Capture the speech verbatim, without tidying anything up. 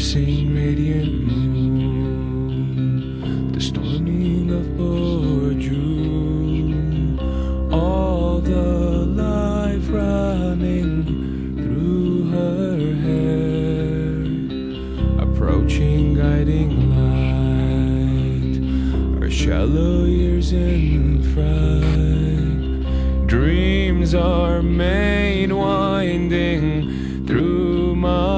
piercing radiant moon, the storming of poor June, all the life running through her hair, approaching guiding light, our shallow years in fright, dreams are made winding through my